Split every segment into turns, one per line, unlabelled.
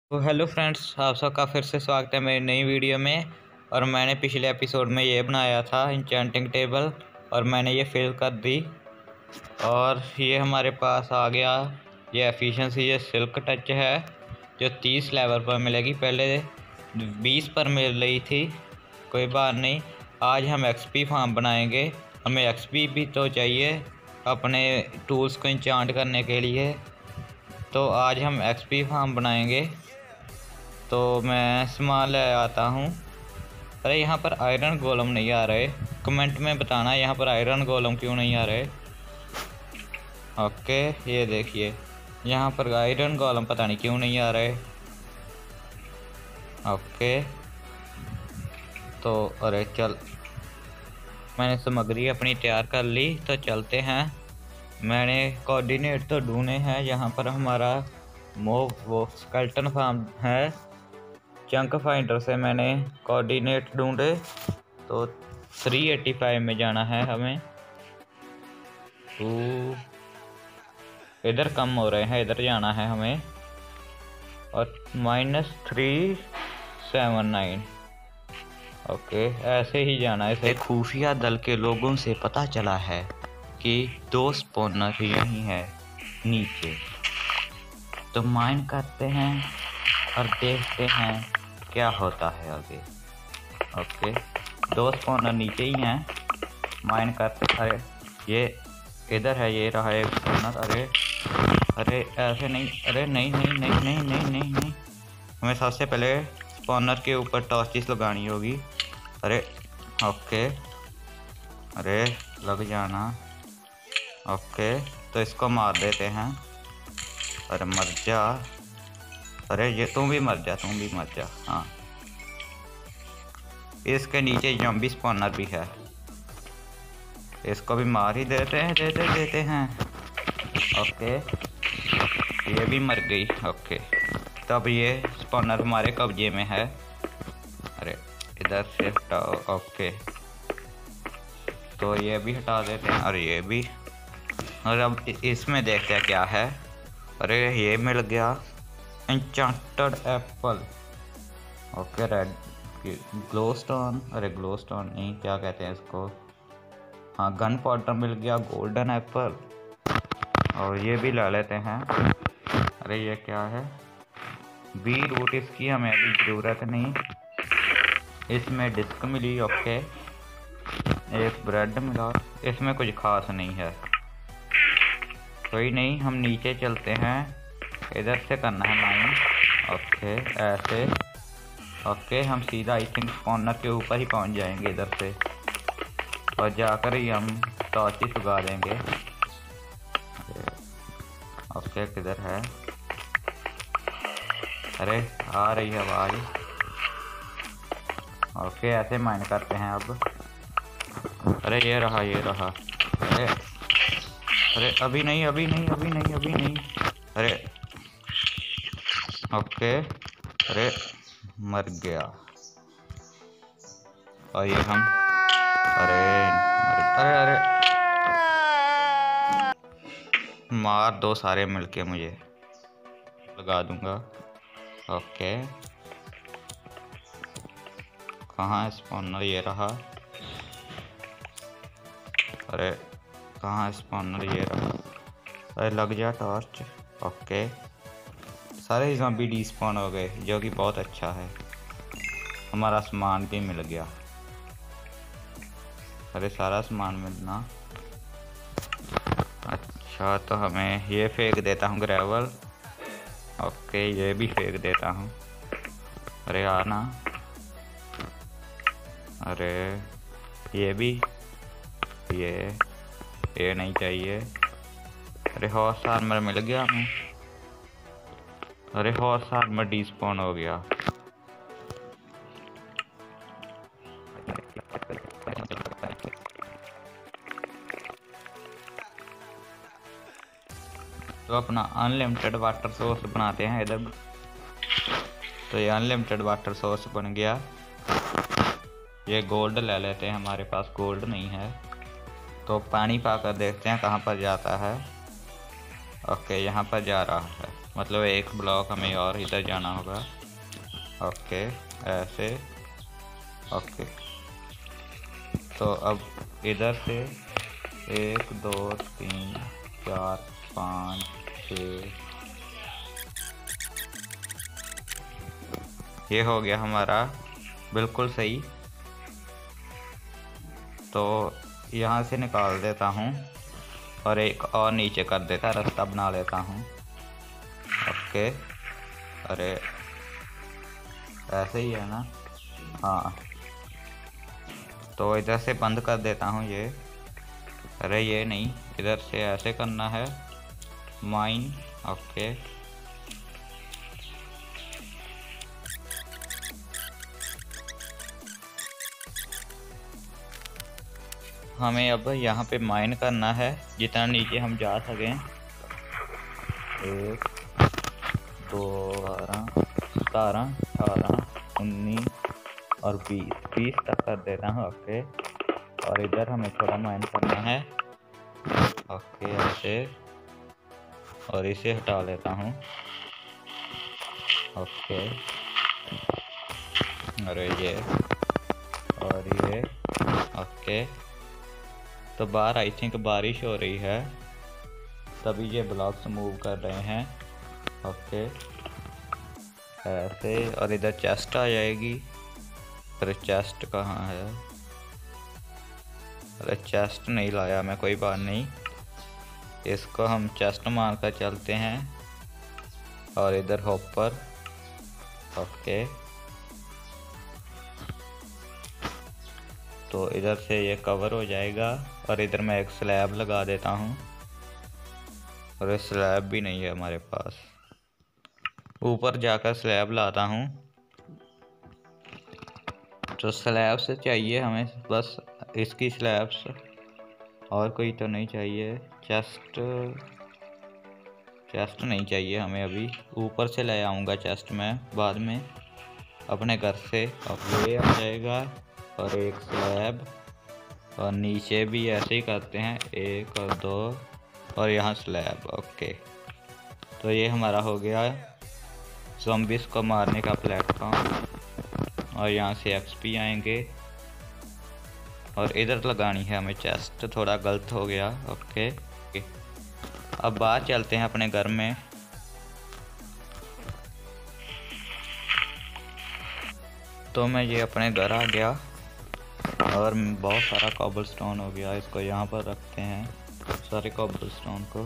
तो hello friends, आप सबका फिर से स्वागत है मेरी नई वीडियो में। और मैंने पिछले एपिसोड में ये बनाया था इंचेंटिंग टेबल और मैंने ये फिल कर दी और ये हमारे पास आ गया। ये एफिशिएंसी ये सिल्क टच है जो 30 लेवल पर मिलेगी, पहले 20 पर मिल रही थी। कोई बात नहीं, आज हम एक्सपी फार्म बनाएंगे। हमें एक्सपी भी तो चाहिए अपने टूल्स को इंचांट करने के लिए, तो आज हम एक्सपी फार्म बनाएंगे। तो मैं सामान ले आता हूँ। अरे यहाँ पर आयरन गोलम नहीं आ रहे, कमेंट में बताना यहाँ पर आयरन गोलम क्यों नहीं आ रहे। ओके, ये देखिए यहाँ पर आयरन गोलम पता नहीं क्यों नहीं आ रहे। ओके तो अरे चल, मैंने सामग्री अपनी तैयार कर ली, तो चलते हैं। मैंने कोऑर्डिनेट तो ढूंढे हैं, यहाँ पर हमारा वो स्केल्टन फार्म है। चंक फाइंडर से मैंने कोऑर्डिनेट ढूंढे तो 385 में जाना है हमें। तो इधर कम हो रहे हैं, इधर जाना है हमें। और -379। ओके, ऐसे ही जाना है। एक खुफिया दल के लोगों से पता चला है कि 2 स्पॉनर यहीं है नीचे, तो माइन करते हैं और देखते हैं क्या होता है आगे। ओके, 2 स्पॉनर नीचे ही हैं, माइन करते। अरे ये इधर है, ये रहा एक स्पॉनर। अरे ऐसे नहीं, अरे नहीं नहीं नहीं नहीं नहीं नहीं नहीं, हमें सबसे पहले स्पॉनर के ऊपर टॉर्चेस लगानी होगी। अरे ओके, अरे लग जाना। ओके, तो इसको मार देते हैं। अरे मर जा, अरे ये तुम भी मर जा, तुम भी मर जा। हाँ, इसके नीचे ज़ॉम्बी स्पॉनर भी है, इसको भी मार ही देते हैं। ओके, ये भी मर गई। ओके, तब ये स्पॉनर हमारे कब्जे में है। अरे इधर से हटाओ। ओके, तो ये भी हटा देते हैं और ये भी। और अब इसमें देखते हैं क्या है। अरे ये मिल गया enchanted apple. Okay, red glowstone. अरे ग्लोस्टोन नहीं, क्या कहते हैं इसको। हाँ, गन पाउडर मिल गया, गोल्डन एप्पल। और ये भी ला लेते हैं। अरे ये क्या है, बी रूट, इसकी हमें अभी ज़रूरत नहीं। इसमें डिस्क मिली। ओके, एक ब्रेड मिला, इसमें कुछ खास नहीं है। कोई नहीं, हम नीचे चलते हैं, इधर से करना है माइन। ओके ऐसे। ओके, हम सीधा आई थिंक स्पॉनर के ऊपर ही पहुंच जाएंगे इधर से, और जाकर ही हम टॉर्चेस उगा देंगे। ओके, किधर है। अरे आ रही है आवाज़। ओके, ऐसे माइन करते हैं अब। अरे ये रहा, ये रहा। अरे अभी नहीं, अभी नहीं, अभी नहीं, अभी नहीं। अरे ओके, अरे मर गया। और ये हम, अरे अरे अरे मार दो सारे मिलके, मुझे लगा दूंगा। ओके, कहाँ है स्पॉनर, ये रहा। अरे कहाँ है स्पॉनर, ये रहा। अरे लग जा टॉर्च। ओके, सारे ज़ॉम्बी डिस्पॉन हो गए, जो कि बहुत अच्छा है। हमारा सामान भी मिल गया। अरे सारा सामान मिलना। अच्छा, तो हमें ये फेंक देता हूँ ग्रेवल। ओके, ये भी फेंक देता हूँ। अरे आना। अरे ये भी, ये नहीं चाहिए। अरे हॉर्स आर्मर मिल गया हमें। अरे हॉर्स आर्मर डिस्पॉन हो गया। तो अपना अनलिमिटेड वाटर सोर्स बनाते हैं इधर। तो ये अनलिमिटेड वाटर सोर्स बन गया। ये गोल्ड ले लेते हैं, हमारे पास गोल्ड नहीं है। तो पानी पाकर देखते हैं कहाँ पर जाता है। ओके, यहाँ पर जा रहा है। मतलब एक ब्लॉक हमें और इधर जाना होगा। ओके ऐसे। ओके तो अब इधर से 1 2 3 4 5 6 ये हो गया हमारा बिल्कुल सही। तो यहाँ से निकाल देता हूँ और एक और नीचे कर देता, रास्ता बना लेता हूँ। ओके अरे ऐसे ही है ना? हाँ तो इधर से बंद कर देता हूँ ये। अरे ये नहीं, इधर से ऐसे करना है माइन। ओके हमें अब यहाँ पे माइन करना है जितना नीचे हम जा सकें। 1 2 12 17 18 19 और 20 तक कर देता हूँ। ओके और इधर हमें थोड़ा माइन करना है। ओके ऐसे और इसे हटा लेता हूँ। ओके अरे ये और ये। ओके तो बाहर आई थिंक बारिश हो रही है तभी ये ब्लॉक्स मूव कर रहे हैं। ओके ऐसे और इधर चेस्ट आ जाएगी। अरे चेस्ट कहाँ है? अरे चेस्ट नहीं लाया मैं, कोई बात नहीं, इसको हम चेस्ट मार कर चलते हैं। और इधर हॉपर। ओके तो इधर से ये कवर हो जाएगा और इधर मैं एक स्लैब लगा देता हूँ। और ये स्लैब भी नहीं है हमारे पास, ऊपर जाकर स्लैब लाता हूँ। तो स्लैब से चाहिए हमें बस इसकी स्लैब्स, और कोई तो नहीं चाहिए। चेस्ट नहीं चाहिए हमें अभी, ऊपर से ले आऊँगा चेस्ट में बाद में अपने घर से। अब ये आ जाएगा और एक स्लैब और नीचे भी ऐसे ही करते हैं 1 और 2 और यहाँ स्लैब। ओके तो ये हमारा हो गया ज़ॉम्बीज को मारने का प्लेटफॉर्म। और यहाँ से एक्सपी आएंगे और इधर लगानी है हमें चेस्ट, थोड़ा गलत हो गया। ओके अब बाहर चलते हैं अपने घर में। तो मैं ये अपने घर आ गया और बहुत सारा कॉबलस्टोन हो गया, इसको यहाँ पर रखते हैं सारे कॉबलस्टोन को।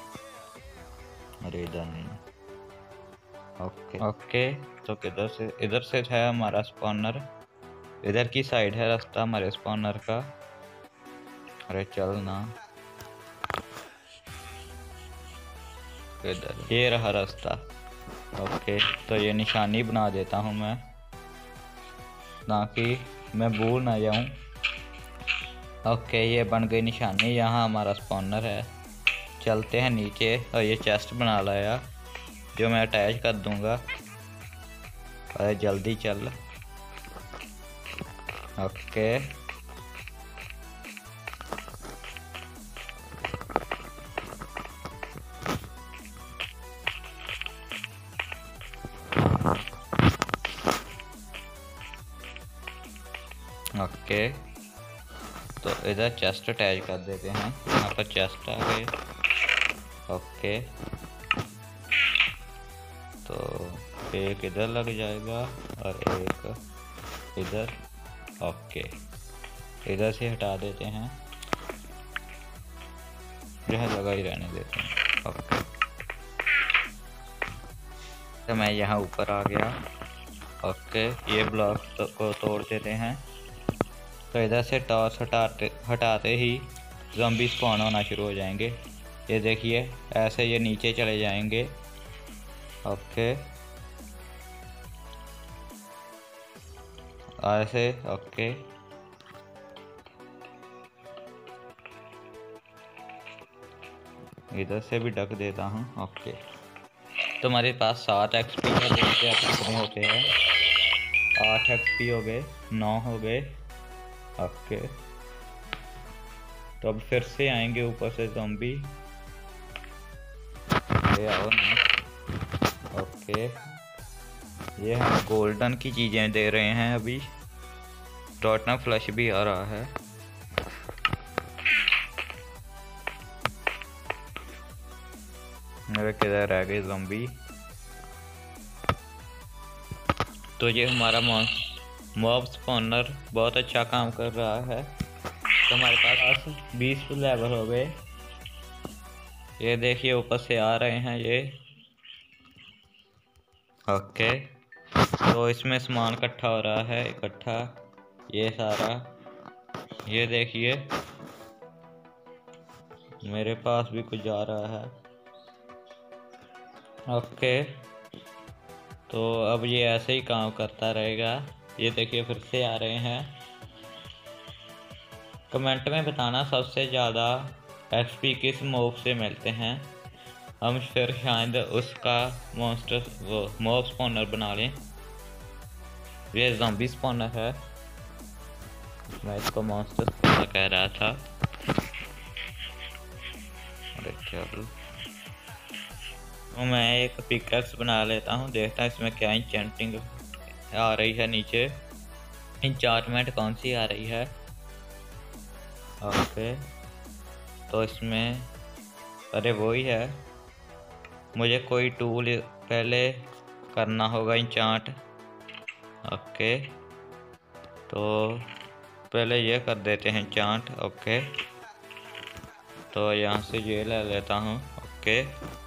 अरे इधर नहीं। ओके तो इधर से है हमारा स्पॉनर, इधर की साइड है रास्ता हमारे स्पॉनर का। अरे चल ना, इधर ये रहा रास्ता। ओके तो ये निशानी बना देता हूँ मैं ताकि मैं भूल ना जाऊँ। ओके ये बन गई निशानी, यहाँ हमारा स्पॉनर है। चलते हैं नीचे और ये चेस्ट बना लाया जो मैं अटैच कर दूंगा। अरे जल्दी चल। ओके ओके तो इधर चेस्ट अटैच कर देते हैं, यहाँ पर चेस्ट आ गए। ओके तो एक इधर लग जाएगा और एक इधर। ओके इधर से हटा देते हैं, यह जगह ही रहने देते हैं। ओके तो मैं यहाँ ऊपर आ गया। ओके ये ब्लॉक को तोड़ देते हैं। तो इधर से टॉर्च हटाते ही ज़ॉम्बी स्पॉन होना शुरू हो जाएंगे। ये देखिए ऐसे ये नीचे चले जाएंगे। ओके ऐसे। ओके इधर से भी ढक देता हूँ। ओके तो हमारे पास 7 एक्सपी है, देखते हैं कितने होते हैं। 8 एक्सपी हो गए, 9 हो गए। ओके तो अब फिर से आएंगे ऊपर से ज़ॉम्बी। आओ ना। ओके, ये हम गोल्डन की चीज़ें दे रहे हैं अभी। टोटना फ्लश भी आ रहा है। मेरे किधर रह गए ज़ॉम्बी। तो ये हमारा मॉब स्पॉनर बहुत अच्छा काम कर रहा है। तो हमारे पास 20 लेवल हो गए। ये देखिए ऊपर से आ रहे हैं ये। ओके, तो इसमें सामान इकट्ठा हो रहा है, इकट्ठा ये सारा। ये देखिए मेरे पास भी कुछ आ रहा है। ओके, तो अब ये ऐसे ही काम करता रहेगा। ये देखिए फिर से आ रहे हैं। कमेंट में बताना सबसे ज़्यादा एक्सपी किस मॉब से मिलते हैं, हम फिर शायद उसका मॉन्स्टर वो मॉब स्पॉनर बना लें। ये ज़ॉम्बी स्पॉनर है, मैं इसको मॉन्स्टर स्पॉनर कह रहा था। अरे चलो, तो मैं एक पिकैक्स बना लेता हूँ, देखता हूँ इसमें क्या इंचेंटिंग आ रही है। नीचे इंचार्टमेंट कौन सी आ रही है। ओके, तो इसमें अरे वही है, मुझे कोई टूल पहले करना होगा इंचार्ट। ओके, तो पहले ये कर देते हैं इंचार्ट। ओके, तो यहाँ से ये ले लेता हूँ। ओके,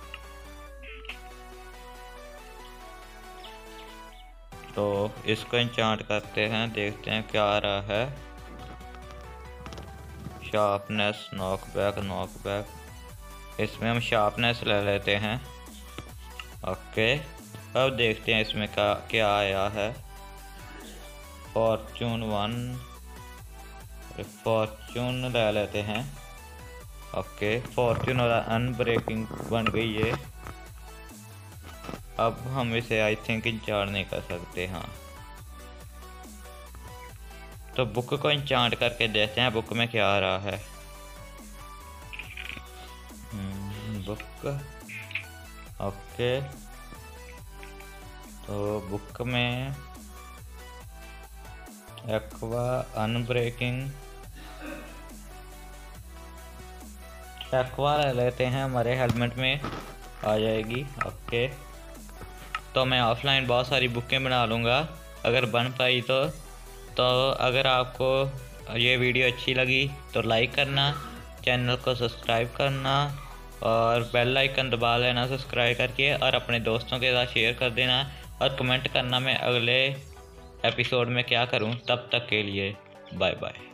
तो इसको इंचार्ट करते हैं, देखते हैं क्या आ रहा है। शार्पनेस, नॉकबैक, इसमें हम शार्पनेस ले लेते हैं। ओके, अब देखते हैं इसमें क्या आया है। फॉर्चून 1, फॉर्चून ले लेते हैं। ओके, फॉर्चून और अनब्रेकिंग बन गई है। अब हम इसे आई थिंक इंचार्ट नहीं कर सकते। हाँ, तो बुक को इंचार्ट करके देखते हैं बुक में क्या आ रहा है। बुक, ओके, तो बुक में एक्वा अनब्रेकिंग एक्वा ले लेते हैं, हमारे हेलमेट में आ जाएगी। ओके, तो मैं ऑफलाइन बहुत सारी बुकें बना लूँगा अगर बन पाई तो अगर आपको ये वीडियो अच्छी लगी तो लाइक करना, चैनल को सब्सक्राइब करना और बेल आइकन दबा लेना सब्सक्राइब करके, और अपने दोस्तों के साथ शेयर कर देना और कमेंट करना मैं अगले एपिसोड में क्या करूं। तब तक के लिए बाय बाय।